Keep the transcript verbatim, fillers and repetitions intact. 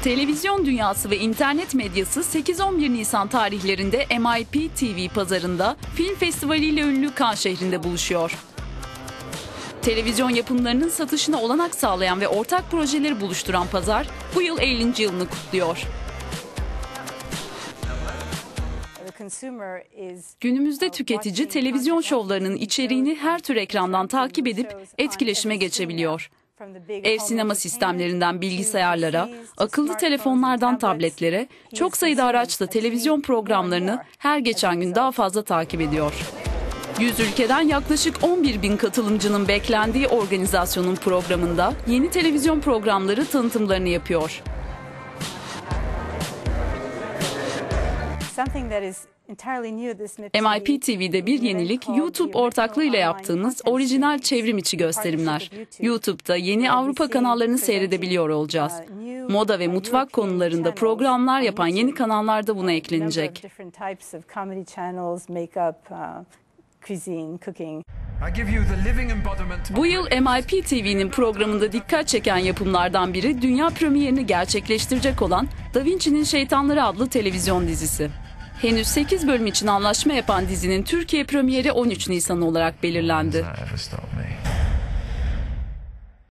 Televizyon dünyası ve internet medyası sekiz on bir Nisan tarihlerinde M I P T V pazarında film festivaliyle ünlü Cannes şehrinde buluşuyor. Televizyon yapımlarının satışına olanak sağlayan ve ortak projeleri buluşturan pazar bu yıl ellinci yılını kutluyor. Günümüzde tüketici televizyon şovlarının içeriğini her tür ekrandan takip edip etkileşime geçebiliyor. Ev sinema sistemlerinden bilgisayarlara, akıllı telefonlardan tabletlere, çok sayıda araçla televizyon programlarını her geçen gün daha fazla takip ediyor. yüz ülkeden yaklaşık on bir bin katılımcının beklendiği organizasyonun programında yeni televizyon programları tanıtımlarını yapıyor. M I P T V'de bir yenilik, YouTube ortaklığıyla yaptığımız orijinal çevrim içi gösterimler. YouTube'da yeni Avrupa kanallarını seyredebiliyor olacağız. Moda ve mutfak konularında programlar yapan yeni kanallar da buna eklenecek. Bu yıl M I P T V'nin programında dikkat çeken yapımlardan biri dünya premierini gerçekleştirecek olan Da Vinci'nin Şeytanları adlı televizyon dizisi. Henüz sekiz bölüm için anlaşma yapan dizinin Türkiye premieri on üç Nisan olarak belirlendi.